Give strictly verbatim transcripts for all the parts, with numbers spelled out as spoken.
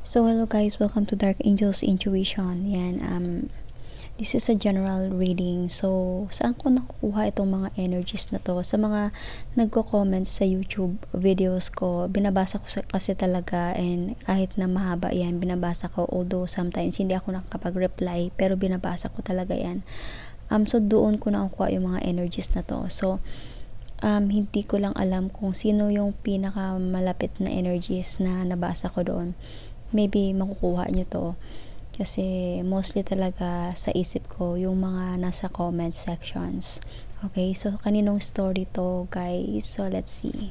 So hello guys, welcome to Dark Angels Intuition. Yan, um, this is a general reading. So, saan ko nakukuha itong mga energies na to? Sa mga nagko-comment sa YouTube videos ko, binabasa ko kasi talaga, and kahit na mahaba yan, binabasa ko. Although sometimes hindi ako nakakapag-reply, pero binabasa ko talaga yan. Um, so doon ko nakukuha yung mga energies na to. So, um, hindi ko lang alam kung sino yung pinakamalapit na energies na nabasa ko doon. Maybe makukuha nyo to kasi mostly talaga sa isip ko yung mga nasa comment sections. Okay, so kaninong story to guys? So let's see.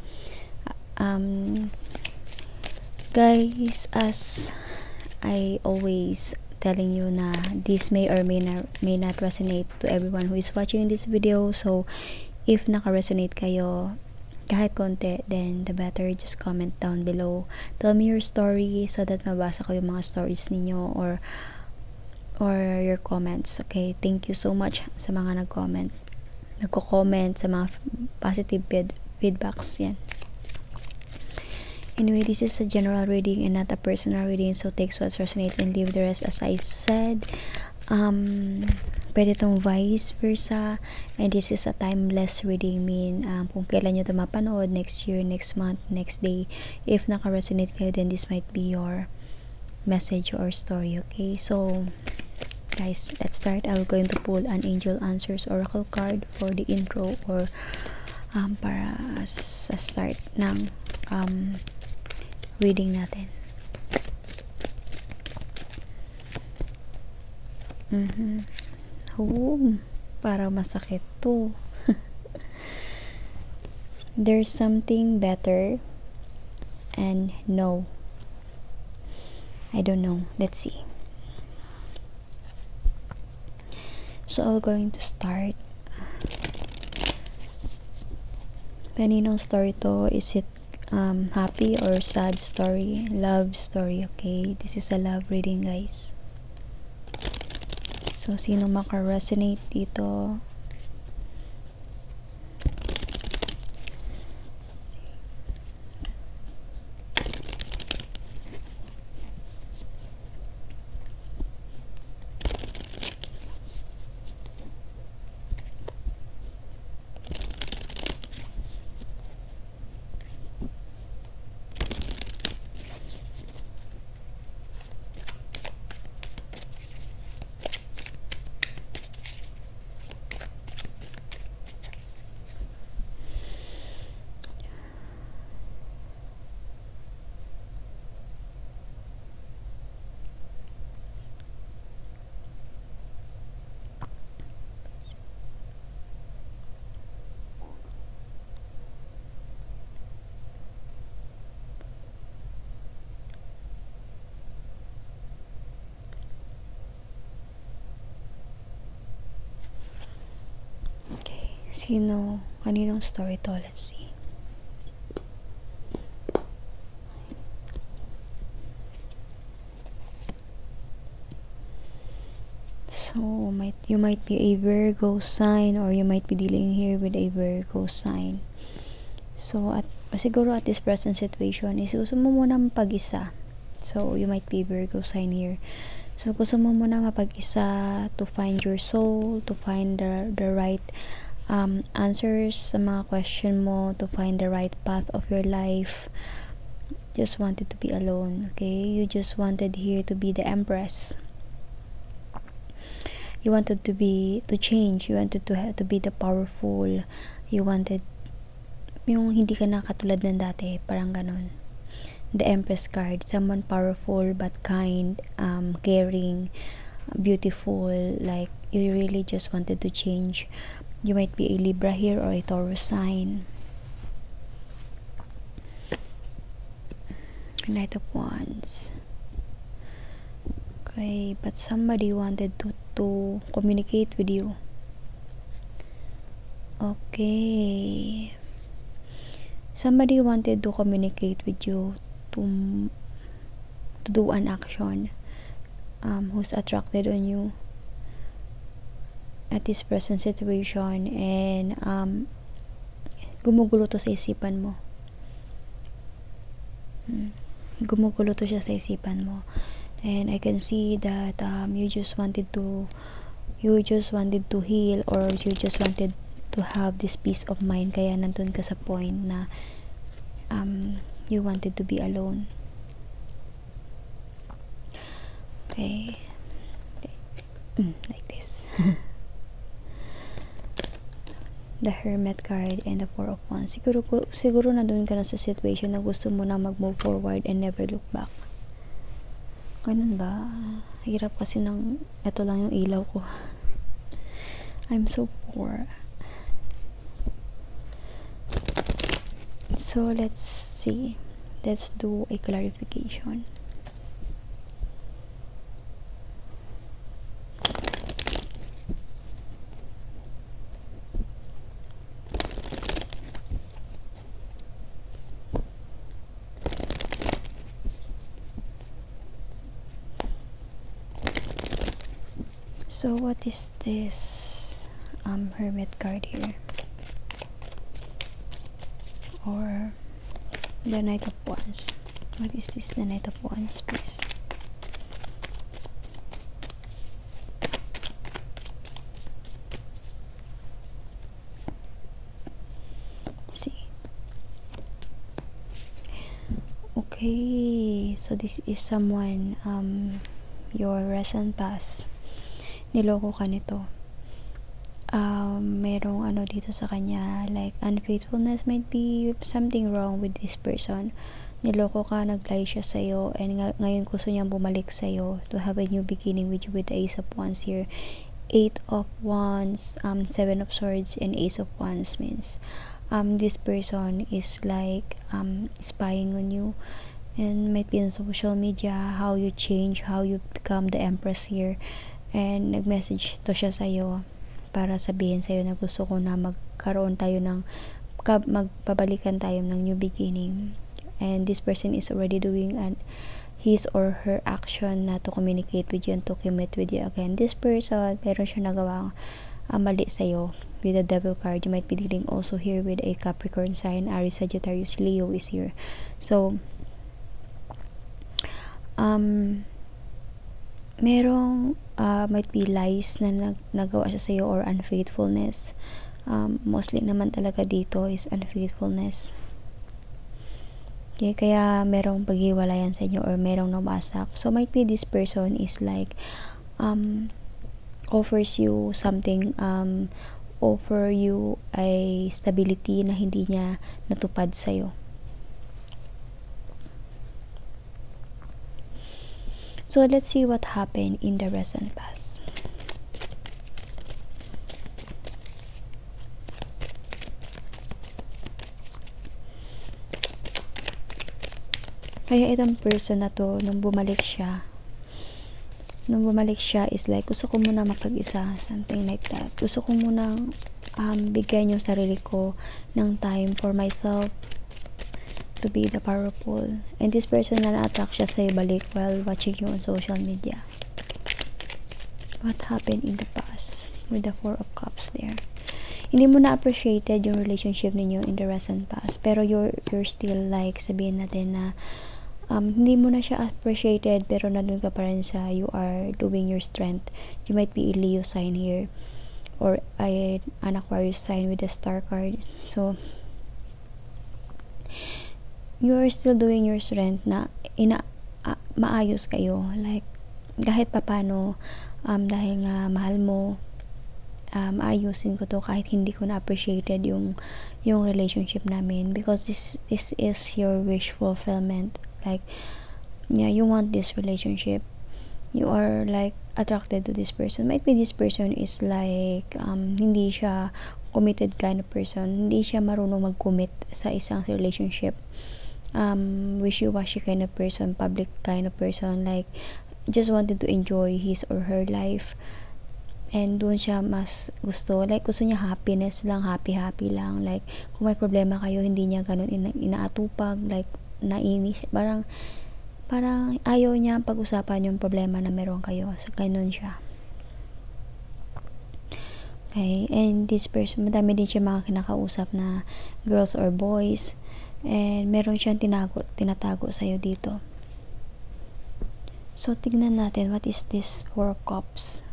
Um, guys, as I always telling you na this may or may not, may not resonate to everyone who is watching this video. So if naka-resonate kayo kahit konti, then the better just comment down below. Tell me your story so that mabasa ko yung mga stories ninyo or or your comments. Okay, thank you so much sa mga nag-comment. Nagko-comment sa mga positive feed feedbacks yan. Anyway, this is a general reading and not a personal reading, so take what's resonate and leave the rest. As I said, um pwede itong vice versa, and this is a timeless reading, mean um, kung kailan nyo ito mapanood, next year, next month, next day. If naka-resonate kayo, then this might be your message or story. Okay, so guys, let's start. I'm going to pull an Angel Answers Oracle card for the intro or um, para sa start ng um, reading natin. Mhm. Oh, para masakit to. There's something better and no. I don't know. Let's see. So I'm going to start. Kaninong story to? Is it um, happy or sad story? Love story. Okay, this is a love reading, guys. So, sino maka-resonate dito? Sino? Kaninong story to? Let's see. So, might you might be a Virgo sign, or you might be dealing here with a Virgo sign. So, at siguro at this present situation, is gusto mo muna mapag-isa. So, you might be Virgo sign here. So, gusto mo muna mapag-isa to find your soul, to find the, the right Um, answers sa mga question mo, to find the right path of your life. Just wanted to be alone. Okay, you just wanted here to be the Empress. You wanted to be to change. You wanted to have to be the powerful. You wanted yung hindi ka na katulad ng dati, parang ganon. The Empress card, someone powerful but kind, um, caring, beautiful. Like you really just wanted to change. You might be a Libra here or a Taurus sign. Knight of Wands. Okay, but somebody wanted to, to communicate with you. Okay. Somebody wanted to communicate with you to, to do an action. Um, who's attracted on you at this present situation, and um, gumugulo to sa isipan mo. Hmm. gumugulo to siya sa isipan mo. And I can see that um, you just wanted to you just wanted to heal, or you just wanted to have this peace of mind, kaya nandun ka sa point na um, you wanted to be alone. Okay, mm, like this. The Hermit card and the Four of Wands. Siguro, siguro nandun ka na sa situation na gusto mo na mag-move forward and never look back. Ganun ba? Hirap kasi ng, ito lang yung ilaw ko. I'm so poor. So, let's see. Let's do a clarification. So what is this um, Hermit card here? Or the Knight of Wands. What is this, the Knight of Wands, please? Let's see. Okay, so this is someone, um, your recent past. Niloko ka nito. Um, merong ano dito sa kanya, like unfaithfulness, might be something wrong with this person. Niloko ka, nag-lie siya sa'yo, and ng ngayon gusto niyang bumalik sa'yo to have a new beginning with you, with the Ace of Wands here. Eight of Wands, um, Seven of Swords, and Ace of Wands means um, this person is like um, spying on you, and might be on social media, how you change, how you become the Empress here. And nag-message to siya sa'yo para sabihin sa'yo na gusto ko na magkaroon tayo ng magpabalikan tayo ng new beginning. And this person is already doing an, his or her action na to communicate with you and to commit with you again. This person, meron siya nagawang uh, mali sa'yo with the Devil card. You might be dealing also here with a Capricorn sign. Aries, Sagittarius, Leo is here. So, um, merong uh, might be lies na nag nagawa siya sa'yo, or unfaithfulness. Um, mostly naman talaga dito is unfaithfulness. Okay, kaya merong paghiwalayan sa inyo, or merong nawasak. So might be this person is like um, offers you something, um, offer you a stability na hindi niya natupad sa'yo. So let's see what happened in the recent past. Kaya itong person na to, nung bumalik siya, nung bumalik siya is like, gusto ko muna mapag-isa, something like that. Gusto ko muna um, bigyan yung sarili ko ng time for myself, to be the powerful. And this person na na-attract siya sa'yo balik while watching you on social media. What happened in the past with the Four of Cups there? Hindi mo na-appreciated yung relationship ninyo in the recent past, pero you're, you're still like, sabihin natin na um, hindi mo na siya appreciated, pero nandun ka pa rin sa you are doing your strength. You might be a Leo sign here, or a, an Aquarius sign with the Star card. So you are still doing your strength na ina uh, maayos kayo, like kahit papano, um, dahil nga mahal mo, um, ayusin ko to kahit hindi ko na appreciated yung yung relationship namin, because this this is your wish fulfillment. Like, yeah, you want this relationship, you are like attracted to this person. Might be this person is like um, hindi siya committed kind of person, hindi siya marunong mag-commit sa isang relationship. Um, wishy-washy kind of person, public kind of person, like just wanted to enjoy his or her life, and doon siya mas gusto, like gusto niya happiness lang, happy-happy lang, like kung may problema kayo, hindi niya ganun ina inaatupag, like nainis, parang parang ayaw niya pag-usapan yung problema na meron kayo, so ganun siya. Okay, and this person, madami din siya mga kinakausap na girls or boys, and meron siyang tinago, tinatago sa'yo dito. So, tignan natin, what is this Four of Cups?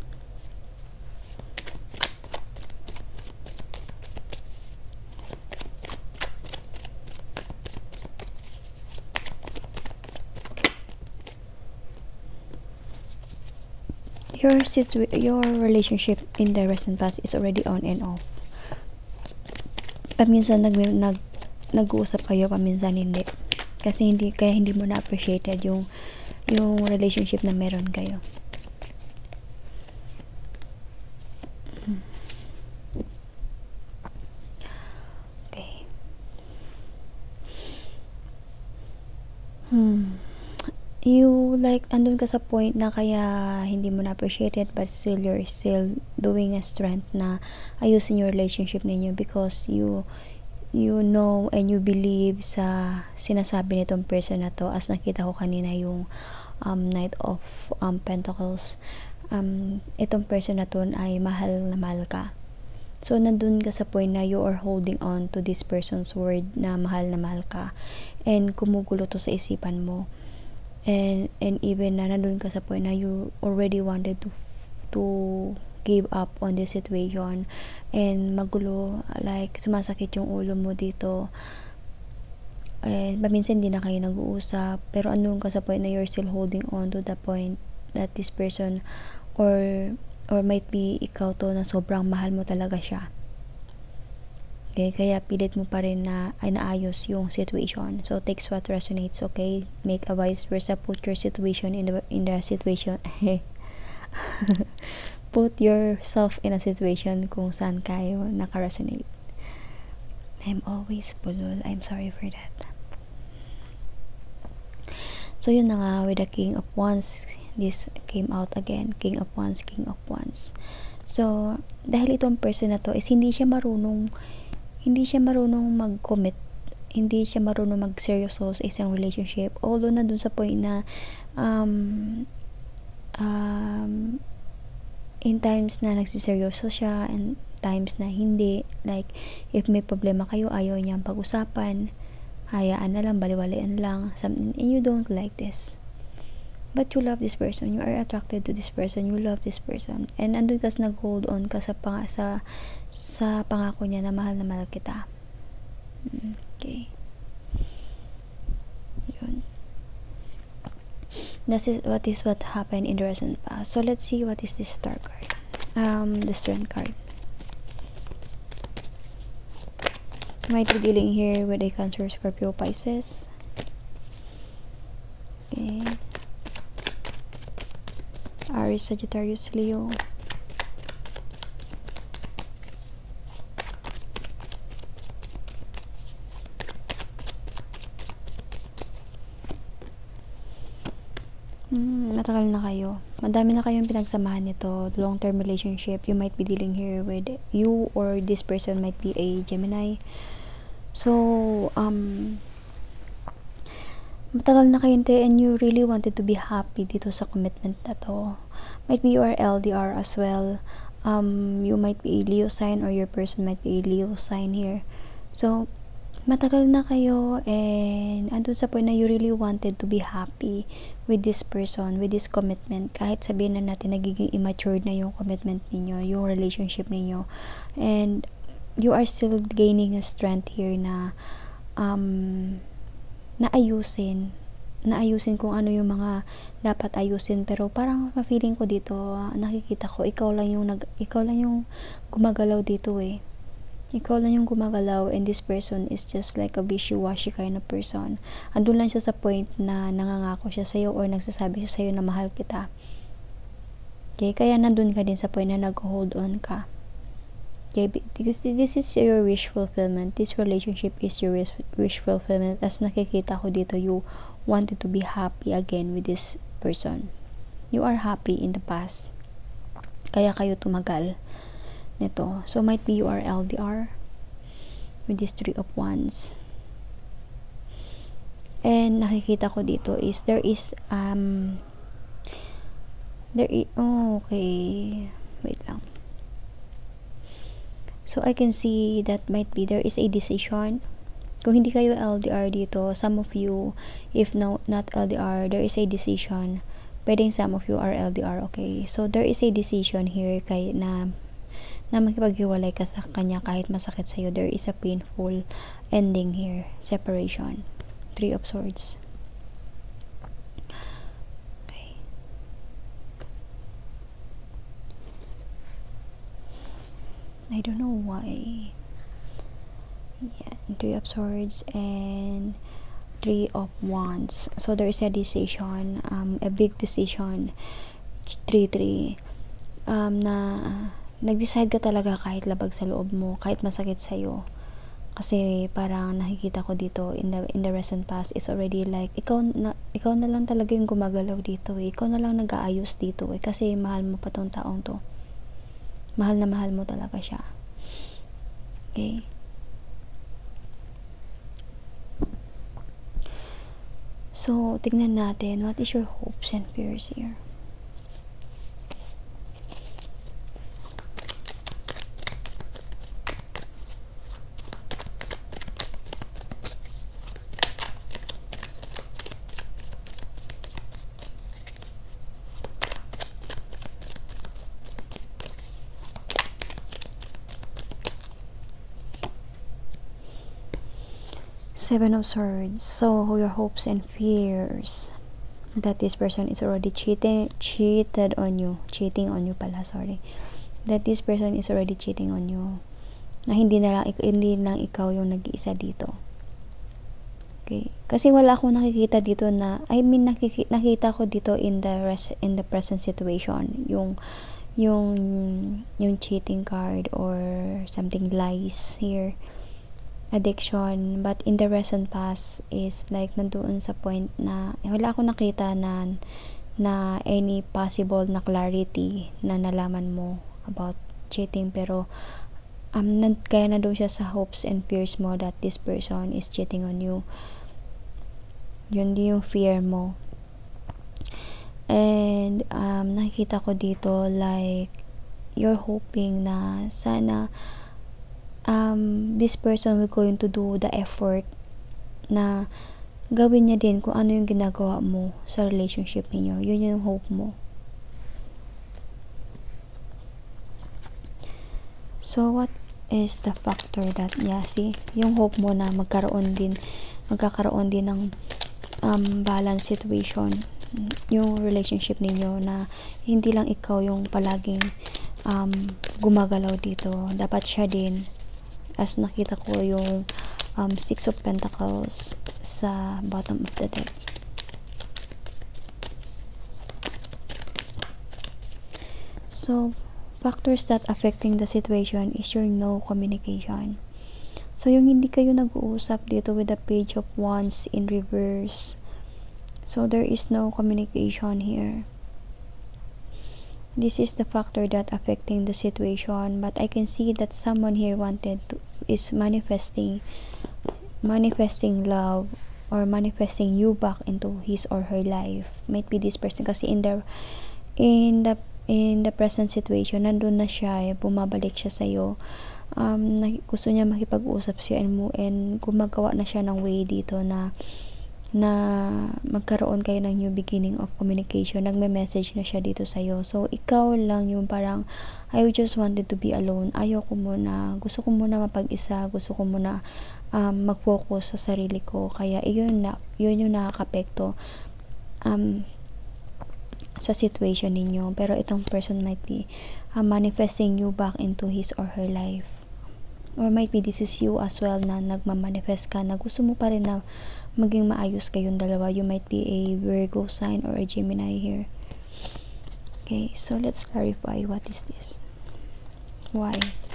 Your situ your relationship in the recent past is already on and off. Paminsan nag, nag nag-uusap kayo, paminsan hindi. Kasi hindi kaya hindi mo na appreciated yung yung relationship na meron kayo. Okay. Hmm. You like andun ka sa point na kaya hindi mo na appreciate it, but still you're still doing a strength na ayusin yung relationship ninyo because you you know and you believe sa sinasabi nitong person na to. As nakita ko kanina yung um, Knight of um, Pentacles, um, itong person na to ay mahal na mahal ka. So nandun ka sa point na you are holding on to this person's word na mahal na mahal ka, and kumugulo to sa isipan mo. And, and even na nandun ka sa point na you already wanted to to give up on this situation, and magulo, like sumasakit yung ulo mo dito, and paminsan hindi na kayo nag-uusap, pero andun ka sa point na you're still holding on to the point that this person, or or might be ikaw to, na sobrang mahal mo talaga siya. Okay, kaya pilit mo pa rin na ay naayos yung situation. So takes what resonates, okay? Make a vice versa, put your situation in the in the situation. Put yourself in a situation kung saan kayo naka-resonate. I'm always bulol. I'm sorry for that. So yun na nga, with the King of Wands, this came out again. King of Wands, King of Wands. So dahil itong person na to is hindi siya marunong hindi siya marunong mag-commit, hindi siya marunong mag-seryoso sa isang relationship, although na dun sa point na um, um, in times na nagsiseryoso siya and times na hindi, like if may problema kayo, ayaw niyang pag-usapan, hayaan na lang, baliwalayan lang, something, and you don't like this, but you love this person, you are attracted to this person, you love this person, and andun kas nag-hold on ka sa, pang sa sa pangako niya na mahal na mahal kita. Okay, yun. This is what is what happened in the recent past. So let's see what is this Star card, um the Strength card. Might be dealing here with a Cancer, Scorpio, Pisces. Okay, Aries, Sagittarius, Leo. Hmm, matagal na kayo. Madami na kayong pinagsamahan nito. Long-term relationship. You might be dealing here with you, or this person might be a Gemini. So, um, matagal na kayo, and you really wanted to be happy dito sa commitment na to. Might be you are L D R as well. Um, you might be a Leo sign, or your person might be a Leo sign here. So, matagal na kayo, and andun sa point na you really wanted to be happy with this person, with this commitment, kahit sabihin na natin nagiging immature na yung commitment ninyo, yung relationship ninyo, and you are still gaining a strength here na um, naayusin naayusin kung ano yung mga dapat ayusin, pero parang ma-feeling ko dito, nakikita ko ikaw lang yung nag, ikaw lang yung gumagalaw dito eh. Ikaw lang yung gumagalaw, and this person is just like a wishy-washy kind of person. Andun lang siya sa point na nangangako siya sa'yo, or nagsasabi siya sa'yo na mahal kita. Okay, kaya nandun ka din sa point na nag-hold on ka. Okay, because this is your wish fulfillment. This relationship is your wish, wish fulfillment. As nakikita ko dito, you wanted to be happy again with this person. You are happy in the past, kaya kayo tumagal nito. So might be you are L D R with this Three of Wands, and nakikita ko dito is there is um there is, oh, okay, wait lang. So I can see that might be there is a decision. Kung hindi kayo L D R dito, some of you, if no, not L D R, there is a decision pwedeng some of you are L D R, okay? So, there is a decision here kay na na makipaghiwalay ka sa kanya kahit masakit sa'yo. There is a painful ending here. Separation. Three of Swords. Okay. I don't know why. Yeah, Three of Swords and Three of Wands. So there is a decision, um, a big decision. Three three. Um, na nag-decide ka talaga kahit labag sa loob mo, kahit masakit sa'yo. Kasi parang nakikita ko dito in the in the recent past is already like ikaw na ikaw na lang talaga yung gumagalaw dito eh. Ikaw na lang nag-aayos dito eh, kasi mahal mo pa tong taong to. Mahal na mahal mo talaga siya. Okay? So, tignan natin, what is your hopes and fears here? Seven of Swords. So your hopes and fears that this person is already cheating cheated on you cheating on you pala sorry that this person is already cheating on you, na hindi na lang hindi lang ikaw yung nag-iisa dito. Okay, kasi wala akong nakikita dito na I mean nakikita, nakita ko dito in the res, in the present situation yung yung yung cheating card or something, lies here, addiction, but in the recent past is like nandoon sa point na eh, wala akong nakita na na any possible na clarity na nalaman mo about cheating, pero um, nan, kaya na doon siya sa hopes and fears mo that this person is cheating on you. Yun din yung fear mo. And um, nakikita ko dito like you're hoping na sana um, this person will going to do the effort na gawin niya din kung ano yung ginagawa mo sa relationship niyo. Yun yung hope mo. So, what is the factor that, yeah, see, yung hope mo na magkaroon din, magkakaroon din ng um, balance situation yung relationship ninyo, na hindi lang ikaw yung palaging um, gumagalaw dito. Dapat siya din, as nakita ko yung um, Six of Pentacles sa bottom of the deck. So, factors that affecting the situation is your no communication. So, yung hindi kayo nag-uusap dito with the Page of Wands in reverse. So, there is no communication here. This is the factor that affecting the situation, but I can see that someone here wanted to, is manifesting manifesting love or manifesting you back into his or her life. Might be this person kasi in the in the in the present situation nandun na siya eh, bumabalik siya sa iyo. Um, gusto niya makipag-usap siya and, and gumagawa na siya ng way dito na na magkaroon kayo ng new beginning of communication. Nagme-message na siya dito sa'yo. So, ikaw lang yung parang, I just wanted to be alone. Ayoko muna. Gusto ko muna mapag-isa. Gusto ko muna um, mag-focus sa sarili ko. Kaya, yun, na, yun yung nakaka-apekto um, sa situation ninyo. Pero, itong person might be uh, manifesting you back into his or her life. Or might be this is you as well na nagmamanifest ka na gusto mo pa rin na maging maayos kayong dalawa. You might be a Virgo sign or a Gemini here. Okay, so let's clarify what is this. Why?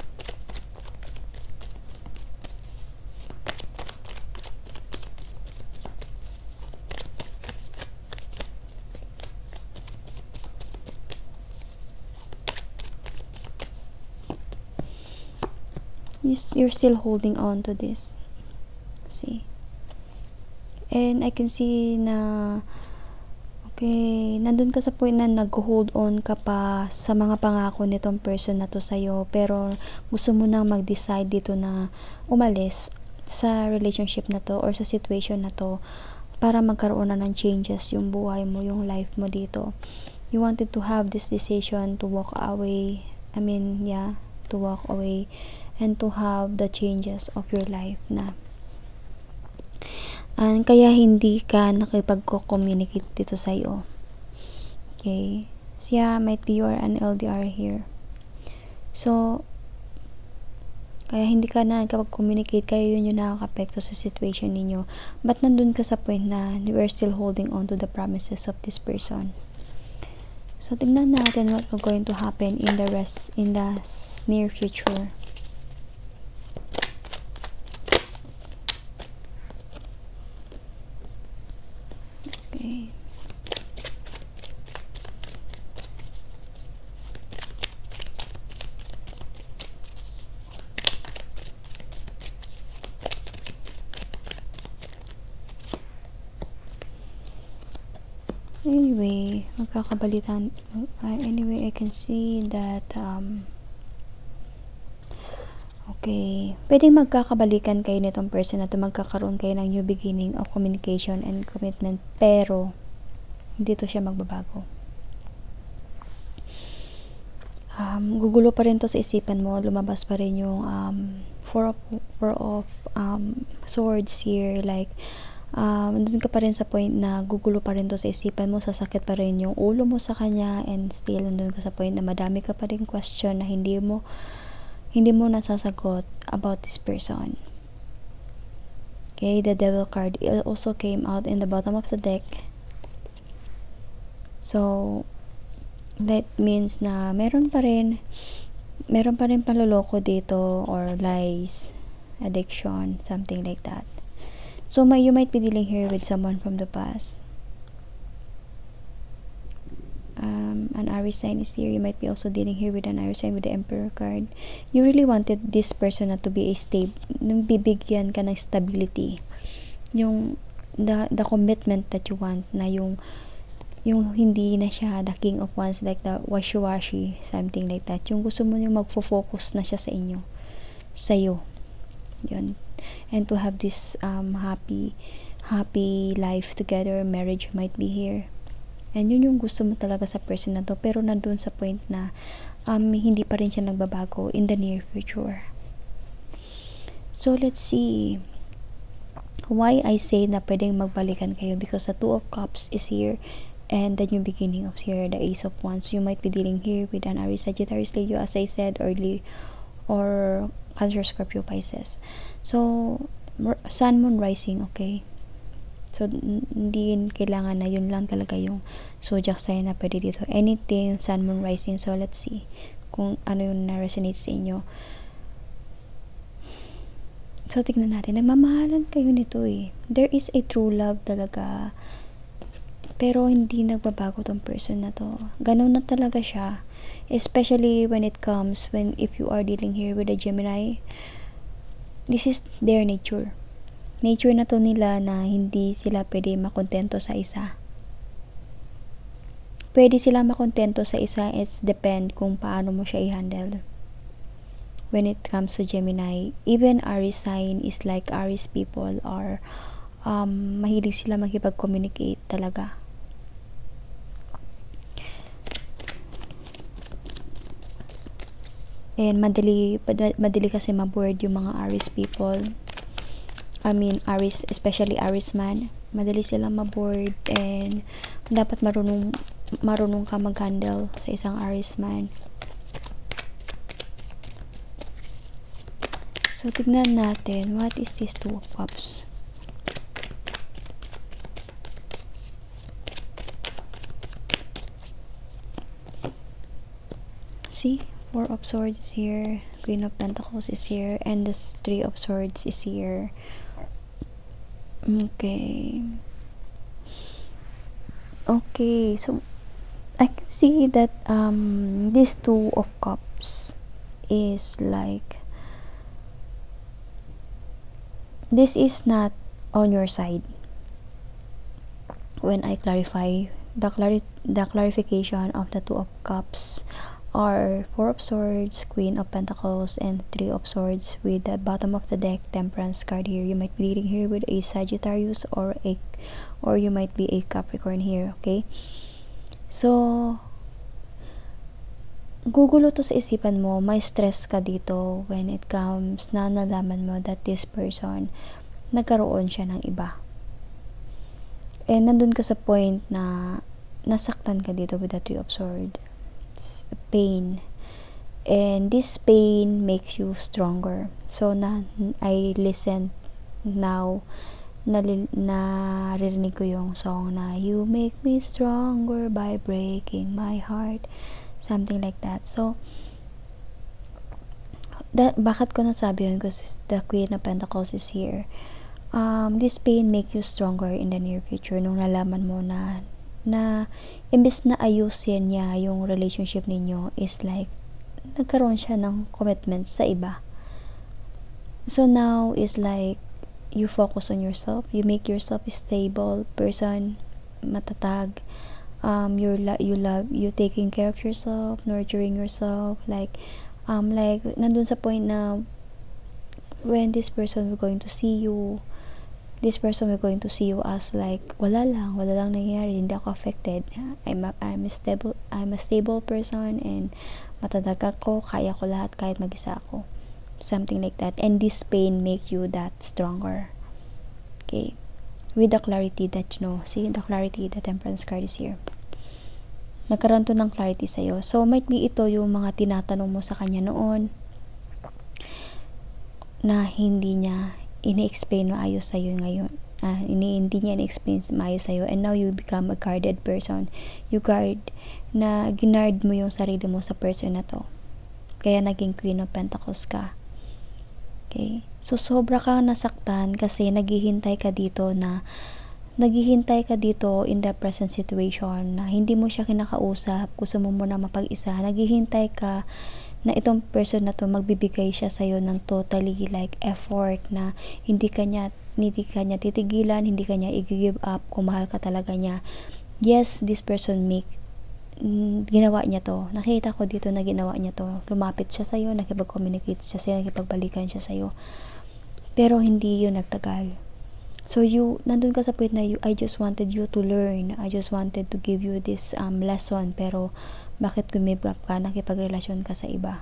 You're still holding on to this. See? And I can see na okay, nandun ka sa point na nag-hold on ka pa sa mga pangako nitong person na to sa'yo, pero gusto mo nang mag-decide dito na umalis sa relationship na to or sa situation na to. para magkaroon na ng changes yung buhay mo, yung life mo dito. You wanted to have this decision to walk away, I mean, yeah, to walk away and to have the changes of your life na. And kaya hindi ka nakipag-communicate dito sa'yo. Okay? So yeah, might be you are an L D R here. So, kaya hindi ka na nakapag-communicate, kaya yun yung nakaka-apekto sa situation ninyo. But nandun ka sa point na you are still holding on to the promises of this person. So, tingnan natin what will going to happen in the rest, in the near future. Okay. Anyway, magkakabalitan. Uh, anyway, I can see that um, okay, pwedeng magkakabalikan kayo nitong person na to, magkakaroon kayo ng new beginning of communication and commitment, pero hindi to siya magbabago. Um, gugulo pa rin to sa isipan mo, lumabas pa rin yung um, four of, four of um, swords here, like Um, nandun ka pa rin sa point na gugulo pa rin to sa isipan mo, sasakit pa rin yung ulo mo sa kanya, and still nandun ka sa point na madami ka pa rin question na hindi mo hindi mo nasasagot about this person. Okay, the devil card also came out in the bottom of the deck. So that means na meron pa rin meron pa rin panloloko dito, or lies, addiction, something like that. So, may, you might be dealing here with someone from the past. Um, an Aries sign is here. You might be also dealing here with an Aries sign with the Emperor card. You really wanted this person na to be a stable, nung bibigyan ka ng stability. Yung, the, the commitment that you want, na yung, yung hindi na siya the king of wands, like the washi-washi, something like that. Yung gusto mo yung magfo-focus na siya sa inyo, sa'yo. Yun. And to have this um, happy happy life together, marriage might be here, and yun yung gusto mo talaga sa person na to, pero nandun sa point na um, hindi pa rin siya nagbabago in the near future. So let's see why I say na pwedeng magbalikan kayo, because the two of cups is here and the new beginning of here, the ace of wands. You might be dealing here with an Aries, Sagittarius, Leo, as I said early, or Cancer, Scorpio, Pisces. So, Sun, Moon, Rising, okay? So, hindi kailangan na yun lang talaga yung zodiac sign na pwede dito. Anything, Sun, Moon, Rising. So, let's see kung ano yung na-resonate sa inyo. So, tignan natin. Nagmamahalan kayo nito eh. There is a true love talaga. Pero, hindi nagbabago tong person na to. Ganun na talaga siya. Especially when it comes, when if you are dealing here with a Gemini, this is their nature. Nature na to nila na hindi sila pwede makontento sa isa. Pwede sila makontento sa isa, it's depend kung paano mo siya i-handle. When it comes to Gemini, even Aries sign is like Aries people are um, mahilig sila makipag-communicate talaga. And madali, madali kasi maboard yung mga Aries people. I mean, Aries, especially Aries man. Madali silang maboard, and dapat marunong, marunong ka mag-handle sa isang Aries man. So, tignan natin, what is this two of cups? See? Four of Swords is here, Queen of Pentacles is here, and the Three of Swords is here. Okay. Okay, so I can see that um this Two of Cups is like, this is not on your side. When I clarify the clari the clarification of the Two of Cups are Four of Swords, Queen of Pentacles, and Three of Swords with the bottom of the deck Temperance card here. You might be leading here with a Sagittarius or a or you might be a Capricorn here, okay? So gugulo to sa isipan mo, may stress ka dito when it comes na nalaman mo that this person nagkaroon siya ng iba. And nandun ka sa point na nasaktan ka dito with the Two of Swords. Pain. And this pain makes you stronger. So, na, I listen now, na, naririnig ko yung song na You make me stronger by breaking my heart. Something like that. So, that, bakit ko nasabi yun? Because the Queen of Pentacles is here. Um, this pain make you stronger in the near future nung nalaman mo na na imbes na ayusin niya yung relationship ninyo is like nagkaroon siya ng commitment sa iba. So now is like you focus on yourself, you make yourself a stable person, matatag, um you la you love you taking care of yourself, nurturing yourself, like um like nandun sa point na when this person will going to see you, this person will going to see you as like wala lang, wala lang nangyayari, hindi ako affected. I'm a, I'm a stable I'm a stable person and matatag ako, kaya ko lahat kahit mag-isa ako. Something like that. And this pain make you that stronger. Okay. With the clarity that you know. See, the clarity, the Temperance card is here. Nagkaroon to ng clarity sa'yo. So, might be ito yung mga tinatanong mo sa kanya noon na hindi niya ini-explain maayos sa'yo ngayon. Uh, ini hindi niya ini-explain maayos sa'yo. And now, you become a guarded person. You guard, na ginard mo yung sarili mo sa person na to. Kaya naging Queen of Pentacles ka. Okay? So, sobra ka nasaktan kasi naghihintay ka dito na naghihintay ka dito in the present situation na hindi mo siya kinakausap, gusto mo muna mapag-isa. Naghihintay ka na itong person na to magbibigay siya sa'yo ng totally like effort na hindi ka niya, hindi ka niya titigilan, hindi ka niya i-give up kung mahal ka talaga niya. Yes, this person make mm, ginawa niya to. Nakita ko dito na ginawa niya to. Lumapit siya sa'yo, nakipag-communicate siya sa'yo, nakipagbalikan siya sa'yo. Pero hindi yun nagtagal. So you, nandun ka sa point na you, I just wanted you to learn. I just wanted to give you this um, lesson. Pero bakit gumib up ka, nakipagrelasyon ka sa iba?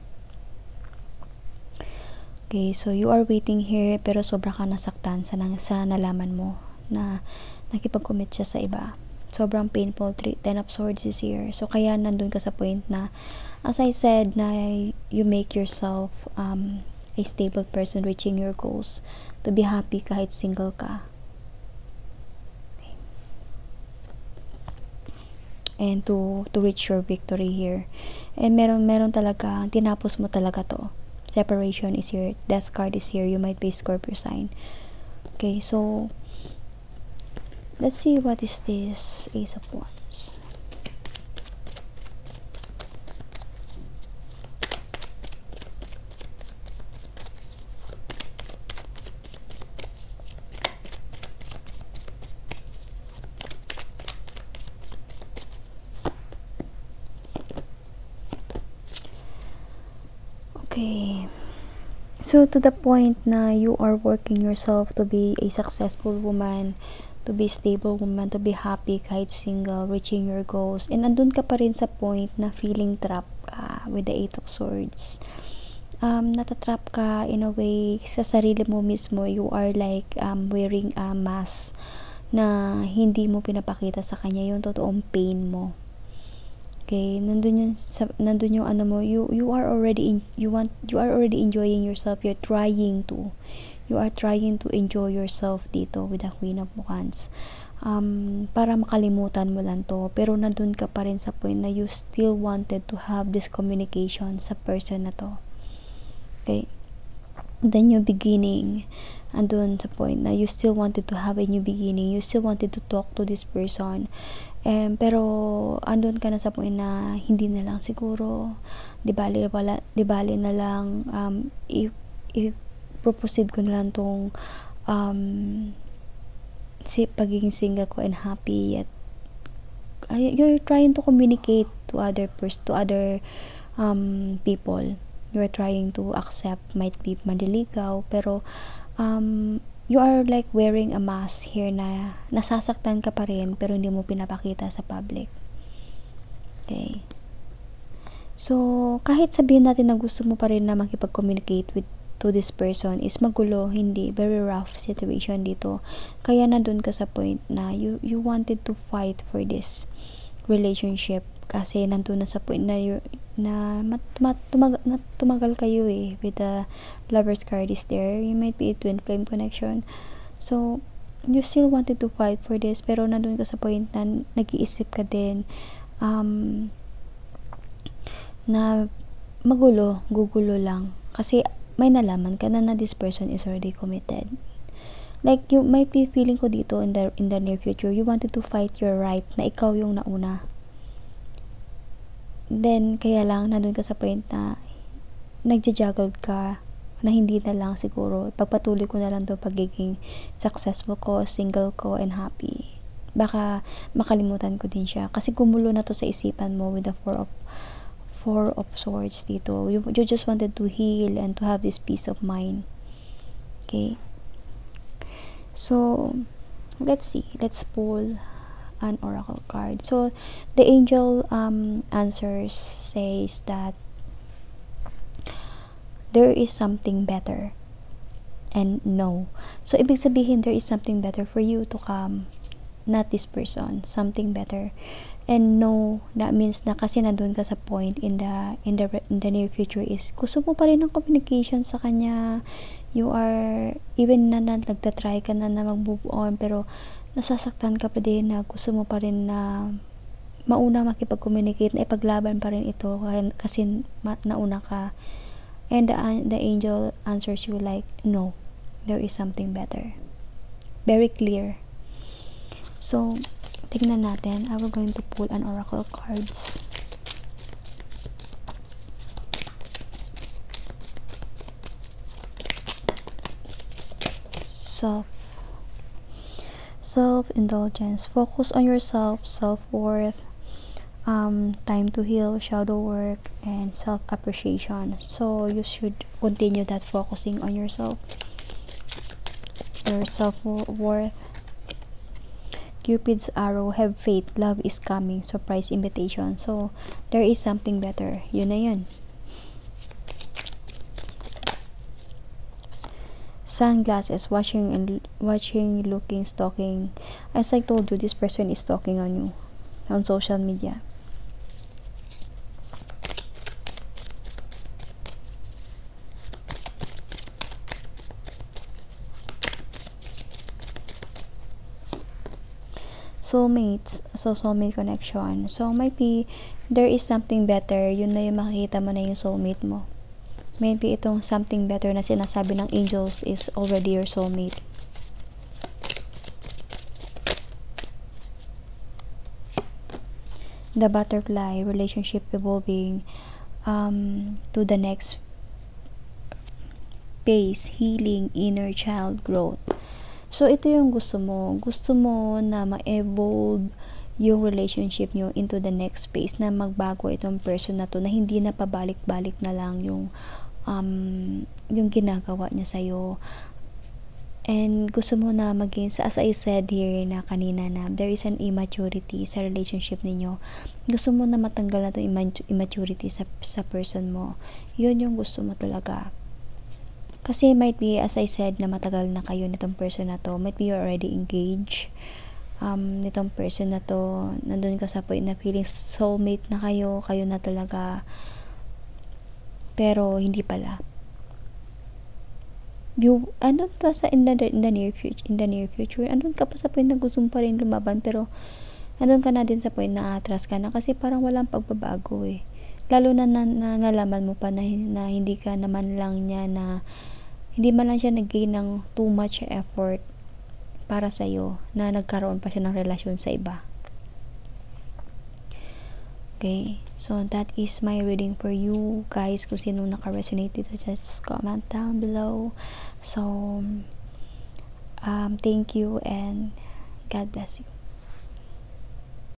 Okay, so you are waiting here pero sobra ka nasaktan sa, sa nalaman mo na nakipag-commit siya sa iba. Sobrang painful. Ten of Swords is here. So kaya nandun ka sa point na, as I said, na you make yourself um, a stable person reaching your goals, to be happy kahit single ka. And to to reach your victory here. And meron meron talaga, tinapos mo talaga to. Separation is here. Death card is here. You might be Scorpio sign. Okay, so let's see what is this Ace of Wands. Okay, so to the point na you are working yourself to be a successful woman, to be stable woman, to be happy kahit single, reaching your goals, and andun ka pa rin sa point na feeling trap ka with the Eight of Swords. Um, natatrap ka in a way sa sarili mo mismo. You are like um, wearing a mask na hindi mo pinapakita sa kanya yung totoong pain mo. Okay, nandun yung nandun yung ano mo, you you are already in, you want you are already enjoying yourself. You're trying to you are trying to enjoy yourself dito with the Queen of Wands. Um, para makalimutan mo lang to, pero nandun ka pa rin sa point na you still wanted to have this communication sa person na to. Okay, then yung beginning, andun sa point na you still wanted to have a new beginning, you still wanted to talk to this person. Um, pero andun ka na sa point na hindi na lang siguro, di bali, wala, di bali na lang um, i, i proceed ko na lang tong um, si pagiging single ko and happy yet uh, you're trying to communicate to other pers to other um, people you're trying to accept might be manliligaw, pero um, you are like wearing a mask here na nasasaktan ka pa rin pero hindi mo pinapakita sa public. Okay. So, kahit sabihin natin na gusto mo pa rin na makipag-communicate with to this person, is magulo, hindi, very rough situation dito. Kaya nandun ka sa point na you, you wanted to fight for this relationship kasi nandun na sa point na you, na mat, mat, tumag, na tumagal kayo eh with the lover's card is there. You might be a twin flame connection, so you still wanted to fight for this, pero nandun ka sa point na nag-iisip ka din um, na magulo, gugulo lang kasi may nalaman ka na na this person is already committed. Like, you might be feeling ko dito in the, in the near future, you wanted to fight your right na ikaw yung nauna. Then, kaya lang, nandun ka sa point na nagja-juggle ka na hindi na lang siguro, pagpatuloy ko na lang to pagiging successful ko, single ko, and happy. Baka makalimutan ko din siya. Kasi gumulo na to sa isipan mo with the four of four of swords dito. You, you just wanted to heal and to have this peace of mind. Okay? So, let's see. Let's pull an oracle card. So, the angel um, answers says that there is something better and no. So, ibig sabihin, there is something better for you to come. Not this person. Something better. And no, that means na kasi nandun ka sa point in the in the in the near future is gusto mo pa rin ng communication sa kanya. You are even na, na nagtatry ka na na mag-move on, pero nasasaktan ka pa din na gusto mo pa rin na mauna makipag-communicate, na ipaglaban pa rin ito kasi ma, nauna ka. And the, the angel answers you like, no, there is something better. Very clear. So, tignan natin. I will going to pull an oracle cards. Self. Self-indulgence. Focus on yourself, self-worth, um, time to heal, shadow work, and self-appreciation. So, you should continue that focusing on yourself. Your self-worth. Cupid's arrow, have faith, love is coming, surprise invitation. So, there is something better. Yun na yun. Sunglasses, watching and watching, looking, stalking. As I told you, this person is stalking on you on social media. Soulmates, so soulmate connection. So, might be, there is something better. Yun na yung makikita mo na yung soulmate mo. Maybe itong something better na sinasabi ng angels is already your soulmate. The butterfly, relationship evolving um, to the next phase, healing, inner child growth. So, ito yung gusto mo. Gusto mo na ma-evolve yung relationship nyo into the next phase, na magbago itong person na to, na hindi na pabalik-balik na lang yung um, yung ginagawa niya sa'yo. And gusto mo na maging, as I said here na kanina, na there is an immaturity sa relationship ninyo. Gusto mo na matanggal na itong immaturity sa, sa person mo. Yun yung gusto mo talaga. Kasi might be, as I said, na matagal na kayo nitong person na to. Might be you're already engaged. Um, nitong person na to, nandun ka sa point na feeling soulmate na kayo. Kayo na talaga. Pero, hindi pala. You, ano to sa in the, in the near future? In the near future, andun ka pa sa point na gusto mo pa rin lumaban. Pero, andun ka na din sa point na atras ka na. Kasi parang walang pagbabago eh. Lalo na, na, na nalaman mo pa na, na hindi ka naman lang niya na hindi man lang siya nag-gain ng too much effort para sa'yo, na nagkaroon pa siya ng relasyon sa iba. Okay, so that is my reading for you guys. Kung sino naka-resonate dito, just comment down below. So um, thank you and God bless you.